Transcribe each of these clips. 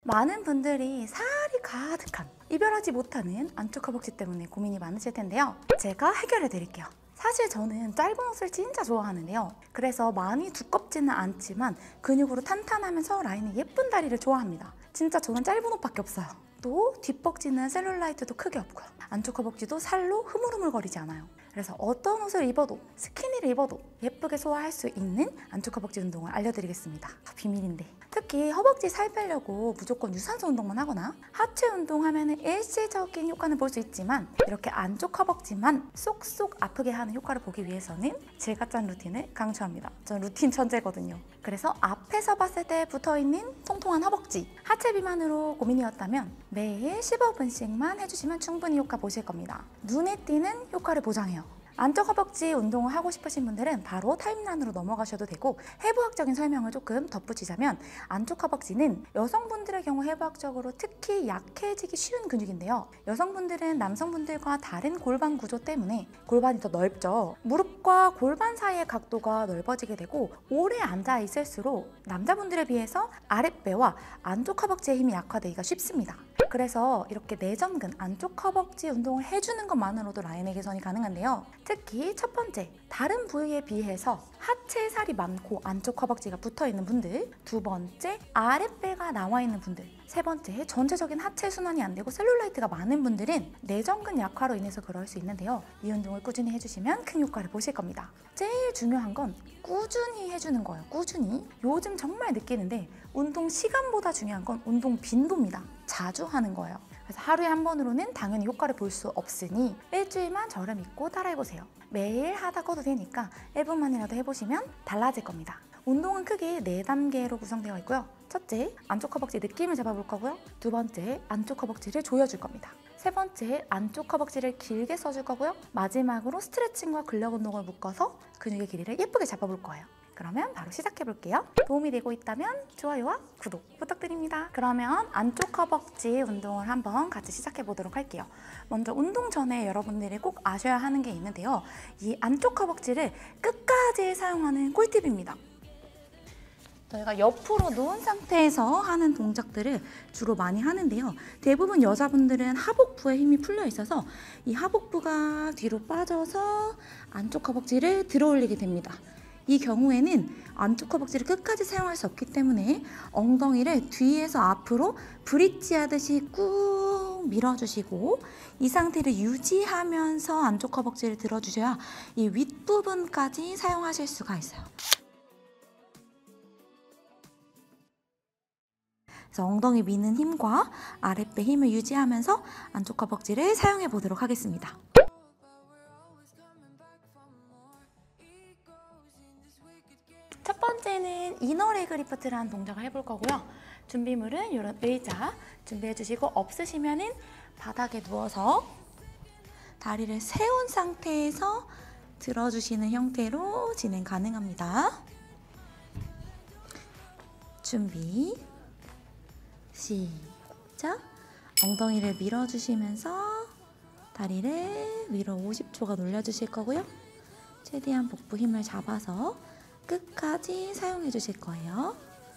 많은 분들이 살이 가득한 이별하지 못하는 안쪽 허벅지 때문에 고민이 많으실 텐데요. 제가 해결해 드릴게요. 사실 저는 짧은 옷을 진짜 좋아하는데요. 그래서 많이 두껍지는 않지만 근육으로 탄탄하면서 라인이 예쁜 다리를 좋아합니다. 진짜 저는 짧은 옷밖에 없어요. 또 뒷벅지는 셀룰라이트도 크게 없고요. 안쪽 허벅지도 살로 흐물흐물거리지 않아요. 그래서 어떤 옷을 입어도 스키니를 입어도 예쁘게 소화할 수 있는 안쪽 허벅지 운동을 알려드리겠습니다. 비밀인데. 특히 허벅지 살 빼려고 무조건 유산소 운동만 하거나 하체 운동하면 일시적인 효과는 볼 수 있지만 이렇게 안쪽 허벅지만 쏙쏙 아프게 하는 효과를 보기 위해서는 제가 짠 루틴을 강추합니다. 전 루틴 천재거든요. 그래서 앞에서 봤을 때 붙어있는 통통한 허벅지, 하체 비만으로 고민이었다면 매일 15분씩만 해주시면 충분히 효과 보실 겁니다. 눈에 띄는 효과를 보장해요. 안쪽 허벅지 운동을 하고 싶으신 분들은 바로 타임라인으로 넘어가셔도 되고, 해부학적인 설명을 조금 덧붙이자면 안쪽 허벅지는 여성분들의 경우 해부학적으로 특히 약해지기 쉬운 근육인데요. 여성분들은 남성분들과 다른 골반 구조 때문에 골반이 더 넓죠. 무릎과 골반 사이의 각도가 넓어지게 되고 오래 앉아 있을수록 남자분들에 비해서 아랫배와 안쪽 허벅지의 힘이 약화되기가 쉽습니다. 그래서 이렇게 내전근 안쪽 허벅지 운동을 해주는 것만으로도 라인의 개선이 가능한데요. 특히 첫 번째, 다른 부위에 비해서 하체 살이 많고 안쪽 허벅지가 붙어있는 분들, 두 번째, 아랫배가 나와있는 분들, 세 번째, 전체적인 하체 순환이 안 되고 셀룰라이트가 많은 분들은 내전근 약화로 인해서 그럴 수 있는데요. 이 운동을 꾸준히 해주시면 큰 효과를 보실 겁니다. 제일 중요한 건 꾸준히 해주는 거예요. 꾸준히. 요즘 정말 느끼는데 운동 시간보다 중요한 건 운동 빈도입니다. 자주 하는 거예요. 그래서 하루에 한 번으로는 당연히 효과를 볼 수 없으니 일주일만 저를 믿고 따라해보세요. 매일 하다 꺼도 되니까 1분만이라도 해보시면 달라질 겁니다. 운동은 크게 4단계로 구성되어 있고요. 첫째, 안쪽 허벅지 느낌을 잡아볼 거고요. 두 번째, 안쪽 허벅지를 조여줄 겁니다. 세 번째, 안쪽 허벅지를 길게 써줄 거고요. 마지막으로 스트레칭과 근력 운동을 묶어서 근육의 길이를 예쁘게 잡아볼 거예요. 그러면 바로 시작해볼게요. 도움이 되고 있다면 좋아요와 구독 부탁드립니다. 그러면 안쪽 허벅지 운동을 한번 같이 시작해보도록 할게요. 먼저 운동 전에 여러분들이 꼭 아셔야 하는 게 있는데요. 이 안쪽 허벅지를 끝까지 사용하는 꿀팁입니다. 저희가 옆으로 누운 상태에서 하는 동작들을 주로 많이 하는데요. 대부분 여자분들은 하복부에 힘이 풀려 있어서 이 하복부가 뒤로 빠져서 안쪽 허벅지를 들어 올리게 됩니다. 이 경우에는 안쪽 허벅지를 끝까지 사용할 수 없기 때문에 엉덩이를 뒤에서 앞으로 브릿지 하듯이 꾹 밀어주시고 이 상태를 유지하면서 안쪽 허벅지를 들어주셔야 이 윗부분까지 사용하실 수가 있어요. 그래서 엉덩이 미는 힘과 아랫배 힘을 유지하면서 안쪽 허벅지를 사용해 보도록 하겠습니다. 첫 번째는 이너레그 리프트라는 동작을 해볼 거고요. 준비물은 이런 의자 준비해 주시고, 없으시면은 바닥에 누워서 다리를 세운 상태에서 들어주시는 형태로 진행 가능합니다. 준비, 시작! 엉덩이를 밀어주시면서 다리를 위로 50초가 놀려주실 거고요. 최대한 복부 힘을 잡아서 끝까지 사용해 주실 거예요.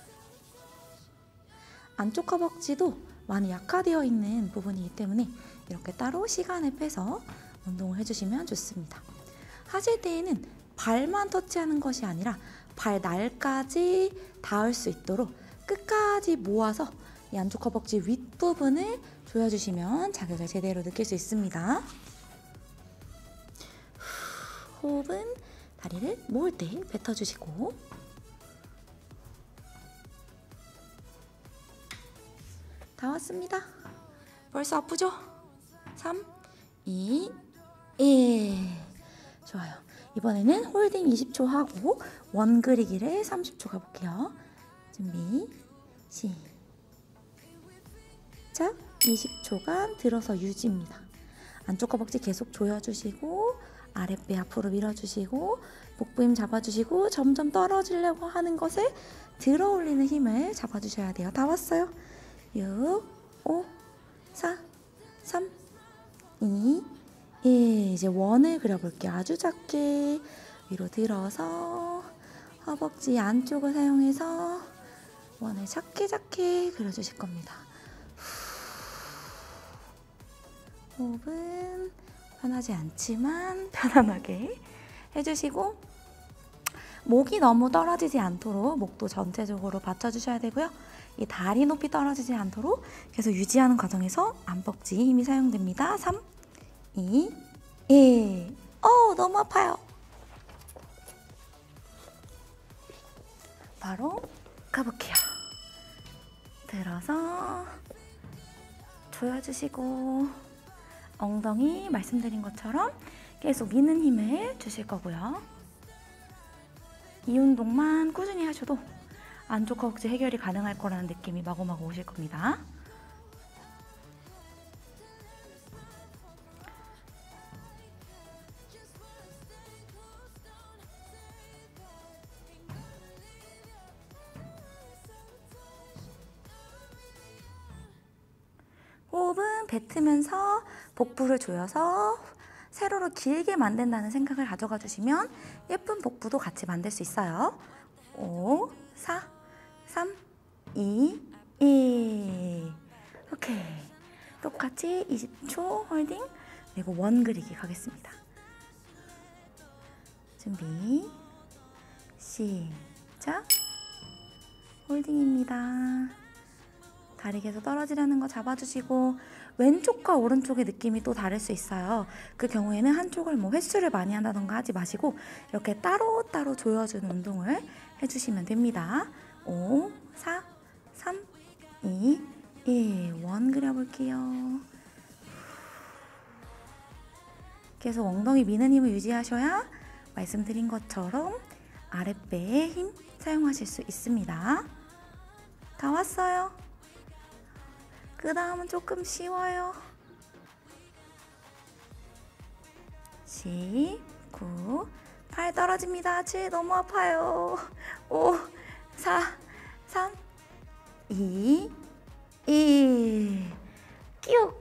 안쪽 허벅지도 많이 약화되어 있는 부분이기 때문에 이렇게 따로 시간을 빼서 운동을 해주시면 좋습니다. 하실 때에는 발만 터치하는 것이 아니라 발날까지 닿을 수 있도록 끝까지 모아서 이 안쪽 허벅지 윗부분을 조여주시면 자극을 제대로 느낄 수 있습니다. 호흡은 다리를 모을 때 뱉어주시고, 다 왔습니다. 벌써 아프죠? 3, 2, 1. 좋아요. 이번에는 홀딩 20초 하고 원 그리기를 30초 가볼게요. 준비, 시작. 20초간 들어서 유지입니다. 안쪽 허벅지 계속 조여주시고 아랫배 앞으로 밀어주시고 복부 힘 잡아주시고 점점 떨어지려고 하는 것을 들어 올리는 힘을 잡아주셔야 돼요. 다 왔어요. 6, 5, 4, 3, 2, 1. 이제 원을 그려볼게요. 아주 작게 위로 들어서 허벅지 안쪽을 사용해서 원을 작게 그려주실 겁니다. 호흡은 편하지 않지만 편안하게 해주시고, 목이 너무 떨어지지 않도록 목도 전체적으로 받쳐주셔야 되고요. 이 다리 높이 떨어지지 않도록 계속 유지하는 과정에서 안벅지 힘이 사용됩니다. 3, 2, 1. 너무 아파요. 바로 가볼게요. 들어서 조여주시고, 엉덩이 말씀드린 것처럼 계속 미는 힘을 주실 거고요. 이 운동만 꾸준히 하셔도 안쪽 허벅지 해결이 가능할 거라는 느낌이 마구마구 오실 겁니다. 호흡은 뱉으면서 복부를 조여서 세로로 길게 만든다는 생각을 가져가 주시면 예쁜 복부도 같이 만들 수 있어요. 5, 4, 3, 2, 1. 오케이. 똑같이 20초 홀딩, 그리고 원 그리기 가겠습니다. 준비, 시작. 홀딩입니다. 다리 계속 떨어지려는 거 잡아주시고, 왼쪽과 오른쪽의 느낌이 또 다를 수 있어요. 그 경우에는 한쪽을 횟수를 많이 한다던가 하지 마시고 이렇게 따로따로 조여주는 운동을 해주시면 됩니다. 5, 4, 3, 2, 1. 원 그려볼게요. 계속 엉덩이 미는 힘을 유지하셔야 말씀드린 것처럼 아랫배에 힘 사용하실 수 있습니다. 다 왔어요. 그 다음은 조금 쉬워요. 10, 9, 8 떨어집니다. 7 너무 아파요. 5, 4, 3, 2, 1. 끼욱.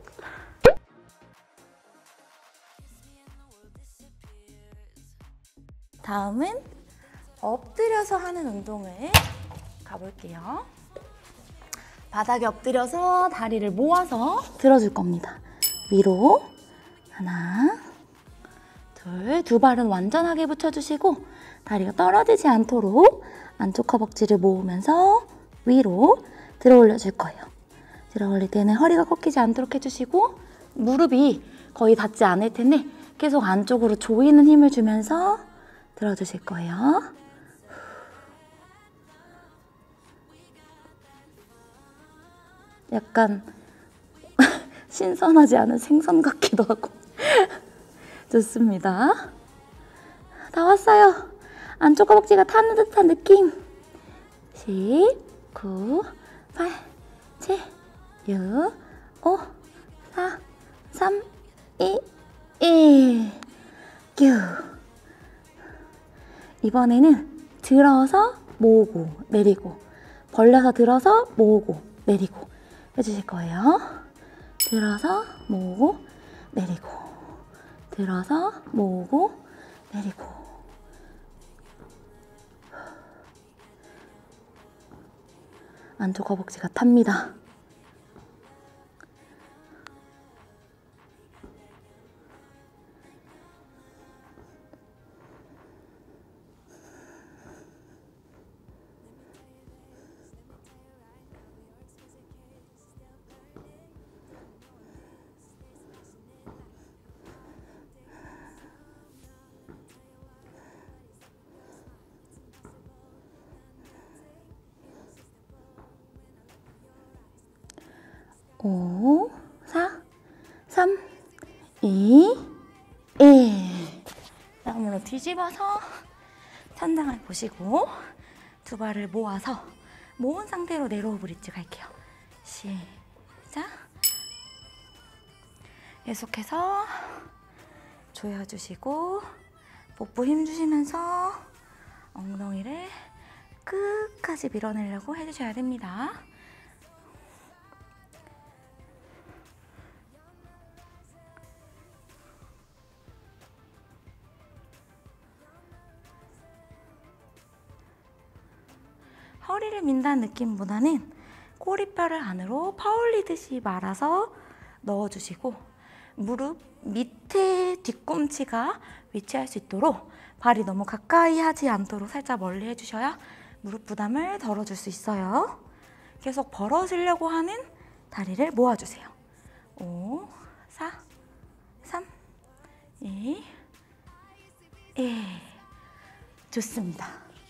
다음은 엎드려서 하는 운동을 가볼게요. 바닥에 엎드려서 다리를 모아서 들어줄 겁니다. 위로 하나, 둘, 두 발은 완전하게 붙여주시고 다리가 떨어지지 않도록 안쪽 허벅지를 모으면서 위로 들어 올려줄 거예요. 들어 올릴 때는 허리가 꺾이지 않도록 해주시고 무릎이 거의 닿지 않을 텐데 계속 안쪽으로 조이는 힘을 주면서 들어주실 거예요. 약간 신선하지 않은 생선 같기도 하고 좋습니다. 다 왔어요. 안쪽 허벅지가 타는 듯한 느낌. 10, 9, 8, 7, 6, 5, 4, 3, 2, 1. 뀨. 이번에는 들어서 모으고 내리고, 벌려서 들어서 모으고 내리고 해주실 거예요. 들어서 모으고 내리고, 들어서 모으고 내리고. 안쪽 허벅지가 탑니다. 오, 4, 3, 2, 1. 다음으로 뒤집어서 천장을 보시고 두 발을 모아서 모은 상태로 네로우 브릿지 갈게요. 시작. 계속해서 조여주시고 복부 힘주시면서 엉덩이를 끝까지 밀어내려고 해주셔야 됩니다. 허리를 민다는 느낌보다는 꼬리뼈를 안으로 파올리듯이 말아서 넣어주시고 무릎 밑에 뒤꿈치가 위치할 수 있도록 발이 너무 가까이 하지 않도록 살짝 멀리 해주셔야 무릎 부담을 덜어줄 수 있어요. 계속 벌어지려고 하는 다리를 모아주세요. 5, 4, 3, 2, 1. 좋습니다.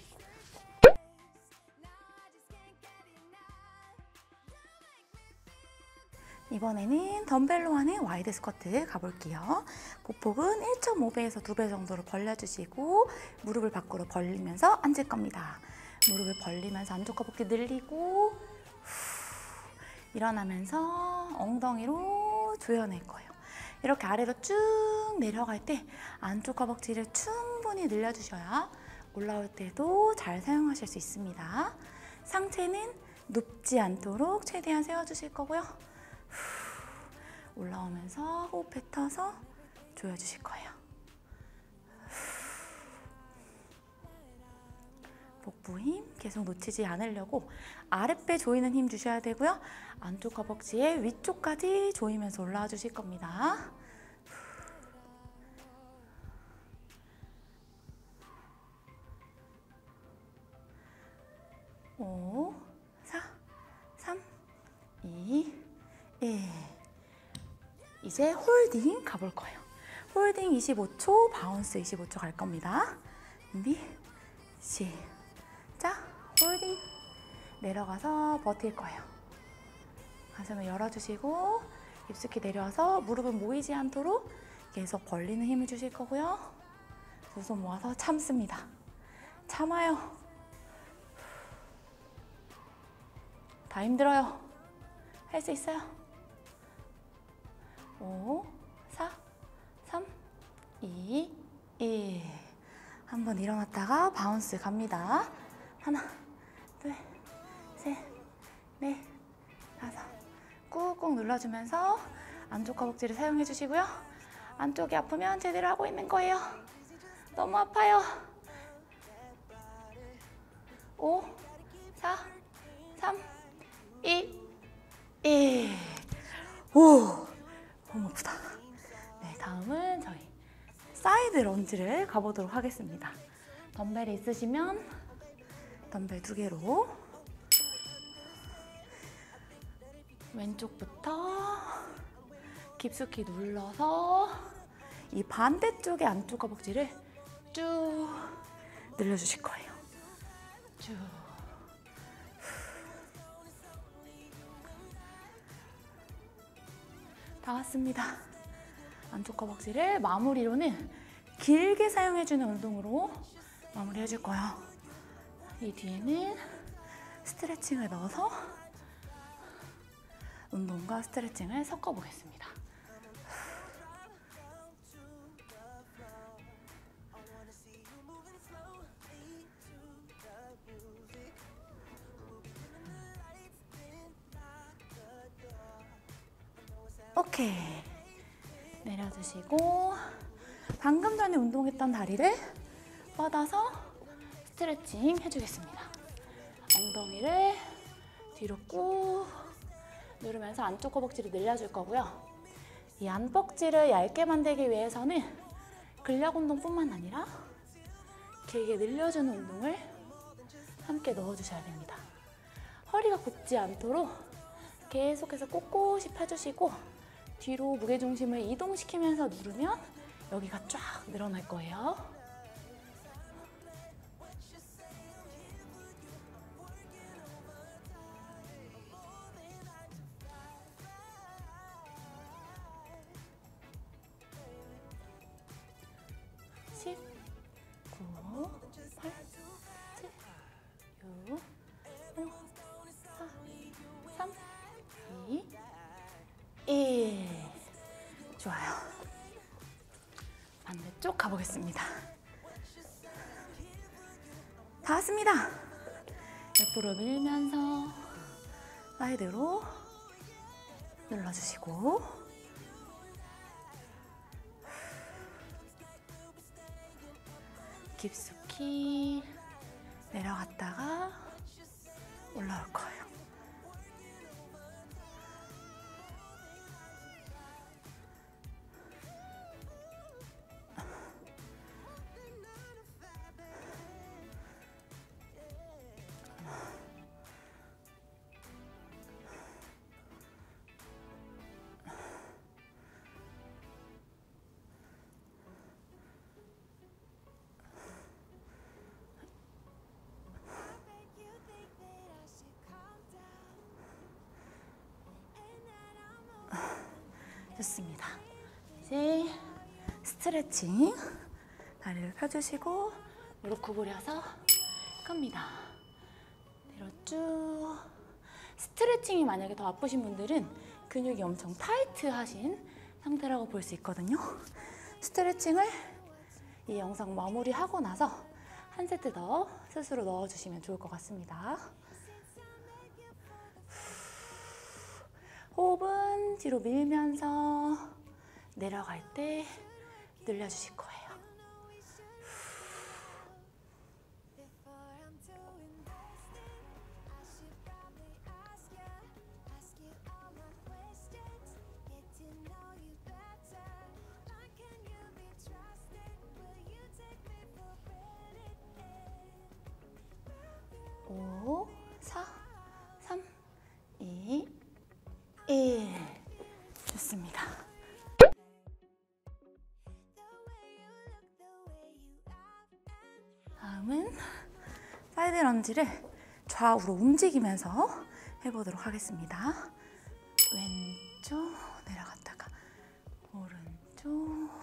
이번에는 덤벨로 하는 와이드 스쿼트 가볼게요. 보폭은 1.5배에서 2배 정도로 벌려주시고 무릎을 밖으로 벌리면서 앉을 겁니다. 무릎을 벌리면서 안쪽 허벅지 늘리고 일어나면서 엉덩이로 조여낼 거예요. 이렇게 아래로 쭉 내려갈 때 안쪽 허벅지를 충분히 늘려주셔야 올라올 때도 잘 사용하실 수 있습니다. 상체는 눕지 않도록 최대한 세워주실 거고요. 올라오면서 호흡 뱉어서 조여주실 거예요. 복부 힘 계속 놓치지 않으려고 아랫배 조이는 힘 주셔야 되고요. 안쪽 허벅지의 위쪽까지 조이면서 올라와 주실 겁니다. 5, 4, 3, 2, 1. 이제 홀딩 가볼 거예요. 홀딩 25초, 바운스 25초 갈 겁니다. 준비, 시작. 홀딩. 내려가서 버틸 거예요. 가슴을 열어주시고 깊숙이 내려와서 무릎은 모이지 않도록 계속 벌리는 힘을 주실 거고요. 두 손 모아서 참습니다. 참아요. 다 힘들어요. 할 수 있어요. 5, 4, 3, 2, 1. 한번 일어났다가 바운스 갑니다. 하나, 둘, 셋, 넷, 다섯. 꾹꾹 눌러주면서 안쪽 허벅지를 사용해 주시고요. 안쪽이 아프면 제대로 하고 있는 거예요. 너무 아파요. 5, 4, 3, 2, 1. 오, 너무 아프다. 네, 다음은 저희 사이드 런지를 가보도록 하겠습니다. 덤벨이 있으시면 덤벨 2개로 왼쪽부터 깊숙이 눌러서 이 반대쪽의 안쪽 허벅지를 쭉 늘려주실 거예요. 쭉. 다 왔습니다. 안쪽 허벅지를 마무리로는 길게 사용해주는 운동으로 마무리해줄 거예요. 이 뒤에는 스트레칭을 넣어서 운동과 스트레칭을 섞어보겠습니다. 오케이. 내려주시고 방금 전에 운동했던 다리를 뻗어서 스트레칭 해주겠습니다. 엉덩이를 뒤로 꾹 누르면서 안쪽 허벅지를 늘려줄 거고요. 이 안벅지를 얇게 만들기 위해서는 근력 운동뿐만 아니라 길게 늘려주는 운동을 함께 넣어주셔야 됩니다. 허리가 굽지 않도록 계속해서 꼿꼿이 펴주시고 뒤로 무게중심을 이동시키면서 누르면 여기가 쫙 늘어날 거예요. 좋아요. 반대쪽 가보겠습니다. 다 왔습니다. 옆으로 밀면서 사이드로 눌러주시고 깊숙이 내려갔다가 올라올 거예요. 좋습니다. 이제 스트레칭. 다리를 펴주시고 무릎 구부려서 갑니다. 뒤로 쭉. 스트레칭이 만약에 더 아프신 분들은 근육이 엄청 타이트하신 상태라고 볼 수 있거든요. 스트레칭을 이 영상 마무리하고 나서 한 세트 더 스스로 넣어주시면 좋을 것 같습니다. 호흡은 뒤로 밀면서 내려갈 때 늘려주실 거예요. 오, 4, 3, 2, 1. 좋습니다. 다음은 사이드 런지를 좌우로 움직이면서 해보도록 하겠습니다. 왼쪽 내려갔다가 오른쪽.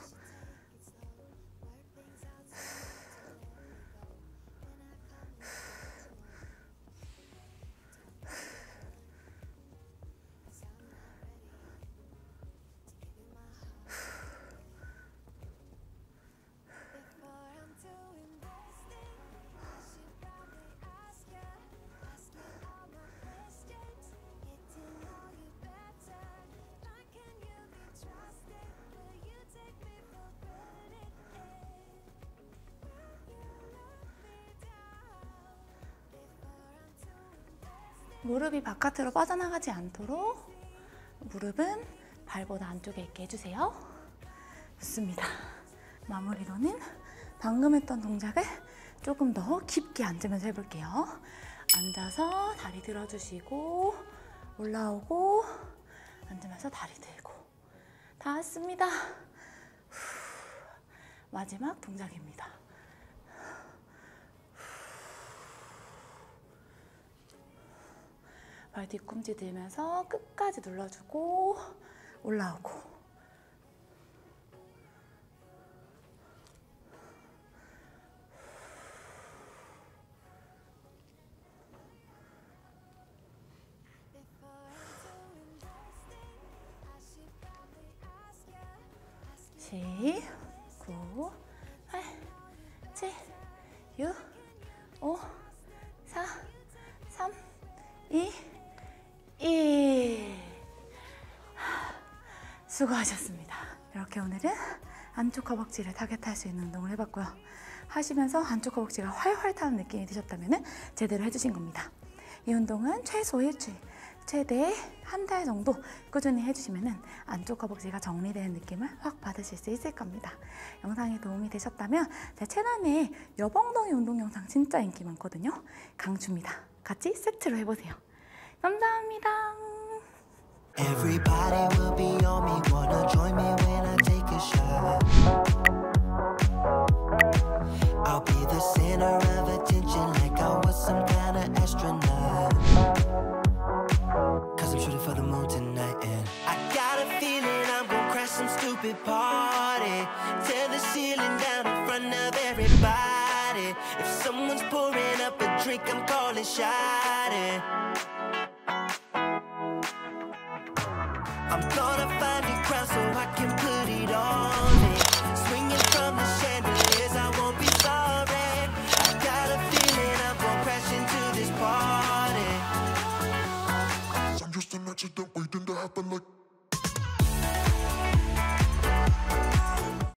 무릎이 바깥으로 빠져나가지 않도록 무릎은 발보다 안쪽에 있게 해주세요. 좋습니다. 마무리로는 방금 했던 동작을 조금 더 깊게 앉으면서 해볼게요. 앉아서 다리 들어주시고 올라오고 앉으면서 다리 들고 다 왔습니다. 마지막 동작입니다. 발 뒤꿈치 들면서 끝까지 눌러주고 올라오고. 시, 9, 8, 7, 6, 5, 4, 3, 2, 1. 수고하셨습니다. 이렇게 오늘은 안쪽 허벅지를 타겟할 수 있는 운동을 해봤고요. 하시면서 안쪽 허벅지가 활활 타는 느낌이 드셨다면 제대로 해주신 겁니다. 이 운동은 최소 일주일, 최대 한 달 정도 꾸준히 해주시면 안쪽 허벅지가 정리되는 느낌을 확 받으실 수 있을 겁니다. 영상이 도움이 되셨다면 제 채널에 여봉덩이 운동 영상 진짜 인기 많거든요. 강추입니다. 같이 세트로 해보세요. 감사합니다. Everybody will be on me, wanna join me when I take a shot. I'll be the center of attention like I was some kind of astronaut. Cause I'm shooting for the moon tonight and I got a feeling I'm gonna crash some stupid party. Tear the ceiling down in front of everybody. If someone's pouring up a drink, I'm calling shawty. I'm gonna find a crown so I can put it on me.